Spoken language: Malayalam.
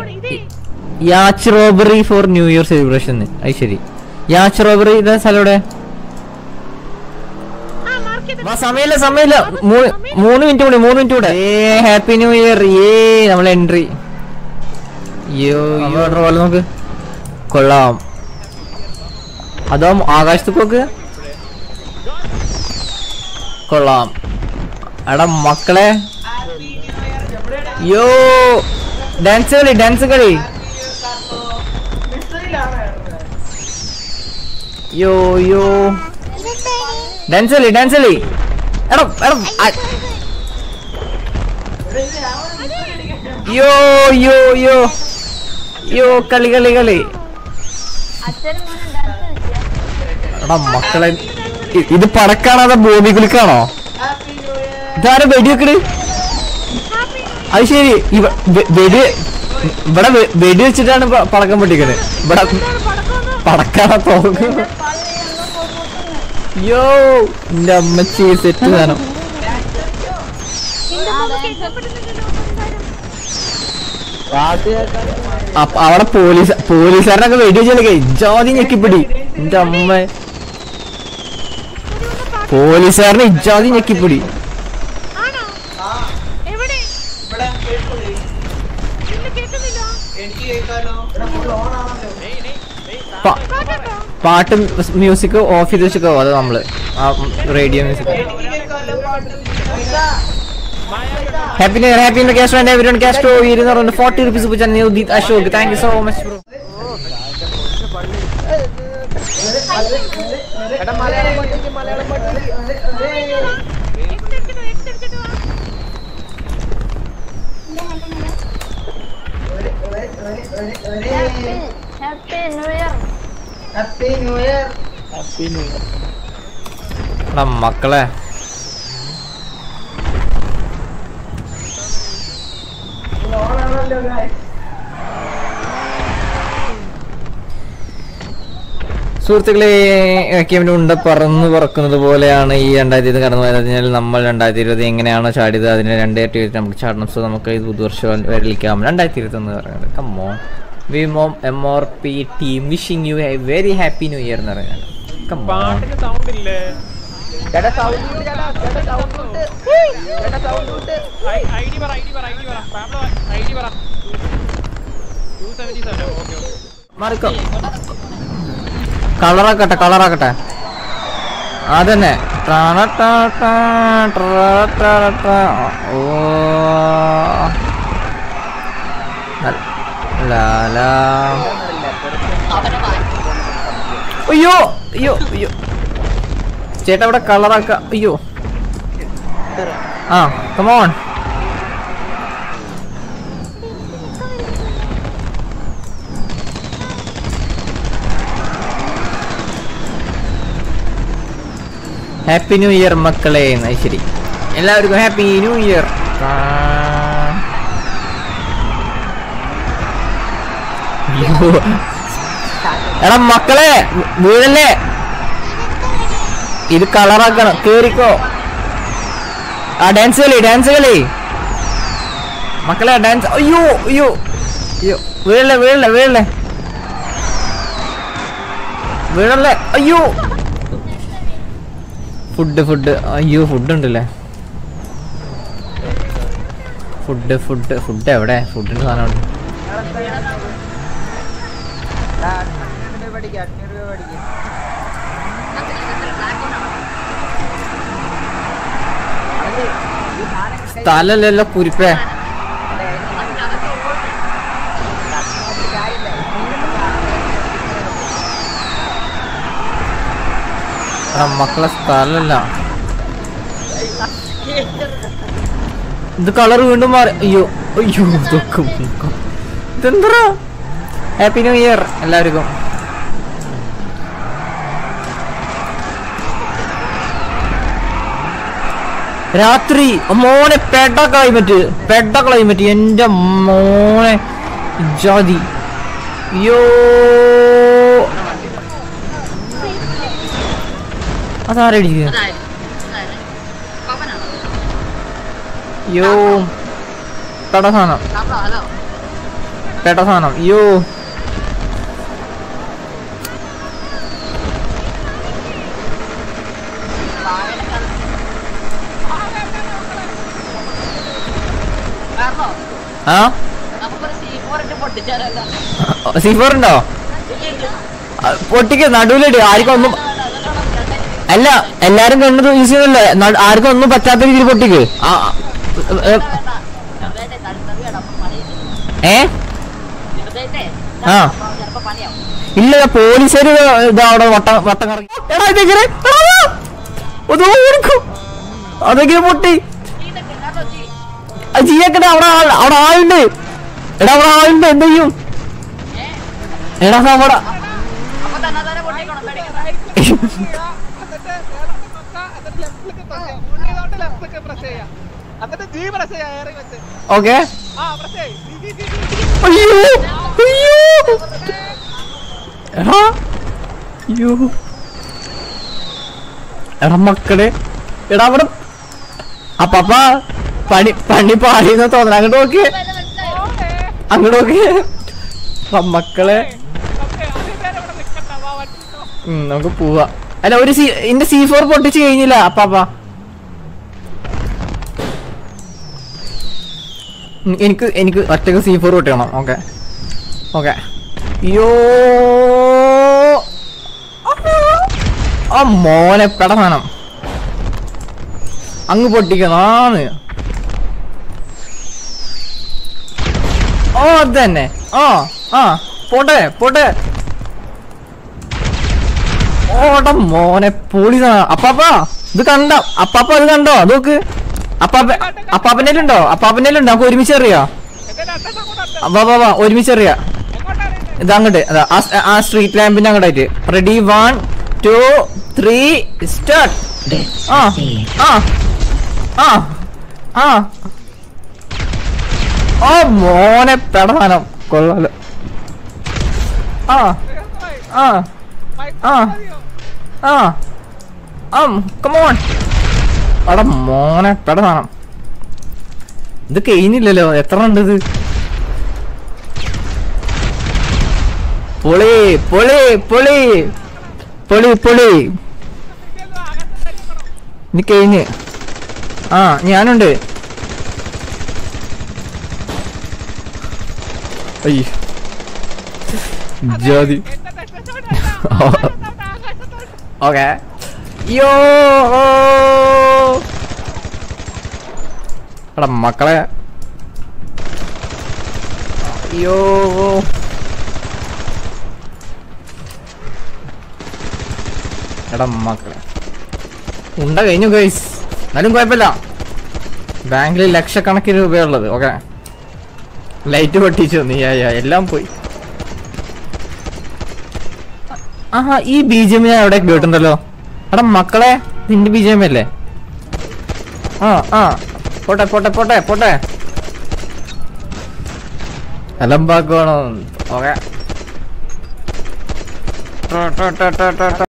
Yacht robbery for new year celebration. അത് ശരി. യാച്ച് റോബറി ഇതാ സ്ഥലം ഇവിടെ. സമയമില്ല 3 മിനിറ്റ് കൂടെ. Happy new year. നമ്മളെ എൻട്രി. പോലെ നോക്ക്. കൊള്ളാം. അതോ ആകാശത്തേക്ക് നോക്ക്. കൊള്ളാം. എടാ മക്കളെ ഡാൻസ് കളി. ഡാൻസ് കളി. എടാ കളി. എടാ മക്കളെ ഇത് പടക്കാണോ ബോബി കുലിക്കാണോ? ഇതാരെ വെടിവെക്കട്? അത് ശരി. ഇവിടെ വെടി വെച്ചിട്ടാണ് പടക്കം പൊട്ടിക്കണത്. ഇവിടെ പടക്കാണോ തോക്ക്? എന്റെ അമ്മച്ചി സെറ്റ് സാധനം. അവിടെ പോലീസുകാരനൊക്കെ വെടി വെച്ചാലേ ഇജാതി ഞെക്കിപ്പിടി. എന്റെ അമ്മ പോലീസുകാരനെ ഇജാതി ഞെക്കിപ്പിടി. പാട്ട് മ്യൂസിക് ഓഫ് ചെയ്ത് വെച്ചോ? അത് നമ്മള് radio music. Happy new year. Happy new Castro and everyone. Castro 40 rupees ഉപയോഗിച്ച ന്യൂദിത് Ashok. Thank you so much bro. മക്കളെ സുഹൃത്തുക്കളെ, ഉണ്ട പറക്കുന്നത് പോലെയാണ് ഈ 2020 കടന്നു പോയത്. അതിനാൽ നമ്മൾ 2020 എങ്ങനെയാണോ ചാടിയത് അതിന് 2 നമുക്ക് ചാടണം. സോ നമുക്ക് ഇത് പുതുവർഷം വരലിക്കാം. 2021 പറയുന്നത് കമ്മോ വിമോം MRP team wishing you a very happy new year എന്ന് പറയുന്നത്. കളറാക്കട്ടെ അതന്നെ. അയ്യോ ചേട്ടാ ഇവിടെ കളറാക്ക. അയ്യോ കമോൺ. ഹാപ്പി ന്യൂ ഇയർ മക്കളെ. ശരി, എല്ലാവർക്കും ഹാപ്പി ന്യൂ ഇയർ. എടാ മക്കളെ വീഴല്ലേ, ഇത് കളറാക്കണം. കേറിക്കോ. ഡാൻസ് കളി മക്കളെ, ഡാൻസ്. അയ്യോ വീഴല്ലേ. അയ്യോ ഫുഡ്. അയ്യോ ഫുഡ് ഉണ്ടല്ലേ. ഫുഡ് എവിടെ? ഫുഡിന്റെ സാധനം സ്ഥലല്ലല്ലോ കുരിപ്പേ. മക്കളെ സ്ഥലല്ല. ഇത് കളർ വീണ്ടും മാറി. അയ്യോ ഇതെന്താ? ഹാപ്പി ന്യൂ ഇയർ എല്ലാവർക്കും. രാത്രി മോനെ പെട്ട ക്ലൈമറ്റ് എന്റെ മോനെ ജാതി. അയ്യോ അതാരടിക്കുക? അയ്യോ പെട സാധനം. പേട്ട സാധനം. അയ്യോ ആ C4 ഉണ്ടോ? പൊട്ടിക്ക് നടുവിലിട്. ആർക്കും ഒന്നും അല്ല, എല്ലാരും കണ്ടത് യൂസ് ചെയ്യുന്നല്ലേ, ആർക്കും ഒന്നും പറ്റാത്ത രീതിയിൽ പൊട്ടിക്ക്. ആ ഇല്ല, പോലീസുകാര് ഇതാ അവിടെ വട്ടം കറങ്ങി. എടാ ഇതെങ്ങനെ അതെങ്ങനെ പൊട്ടി? ജീയക്കട്ടെ, അവിടെ ആളുണ്ട്. എടാ അവിടെ ആളുണ്ട്, എന്ത് ചെയ്യും? എടാ അവിടെ ഓക്കെ. എടാ മക്കളെ, എടാ അവിടെ അപ്പാപ്പ പണി പാടിയെന്ന് തോന്നണം. അങ്ങോട്ട് നോക്കിയേ, അങ്ങോട്ട് നോക്കിയേ മക്കളെ. നമുക്ക് പോവാ. അല്ല, എന്റെ C4 പൊട്ടിച്ച് കഴിഞ്ഞില്ല അപ്പാപ്പ. എനിക്ക് ഒറ്റക്ക് C4 പൊട്ടിക്കണം. Okay okay. അയ്യോ ആ മോനെ പെടമാനം അങ്ങ് പൊട്ടിക്കണാന്ന്. ഓ അത് തന്നെ. പോട്ടെ പോട്ടെ. ഓടാ മോനെ പൊളിതാ. അപ്പാപ്പ ഇത് കണ്ട? അപ്പാപ്പ ഇത് കണ്ടോ? നോക്ക്, അപ്പാപ്പനേലുണ്ടോ? നമുക്ക് ഒരുമിച്ച് എറിയാ. വാ ഒരുമിച്ച് എറിയാ. ഇത് അങ്ങോട്ട് ആ സ്ട്രീറ്റ് ലാമ്പിന്റെ അങ്ങോട്ടായിട്ട്. Ready 1 2 3 start. ഓ മോനെ പെടാനം കൊള്ളാലോ. കമോൺ. അവിടെ മോനെ പെടാനം. ഇത് കഴിഞ്ഞില്ലല്ലോ. എത്ര ഉണ്ട് ഇത്? പൊളി പൊളി പൊളി പൊളി പൊളി. ഇനി കഴിഞ്ഞ്. ഞാനുണ്ട്. അയ്യ ജാതി. ഓക്കെ. യോ എടാ മക്കളെ. യോ എടാ മക്കളെ, ഉണ്ട കഴിഞ്ഞു ഗൈസ്. എന്നാലും കുഴപ്പമില്ല, ബാങ്കിൽ ലക്ഷക്കണക്കിന് രൂപയുള്ളത്. ഓക്കെ, ലൈറ്റ് പൊട്ടിച്ചു നീ. എല്ലാം പോയി. ഈ BGM ഞാൻ എവിടെ കേട്ടിട്ടുണ്ടല്ലോ. എടാ മക്കളെ, നിന്റെ BGM അല്ലേ? പോട്ടെ പോട്ടെ പോട്ടെ പോട്ടെ. അലമ്പാക്കണോ? ഓക്കെ.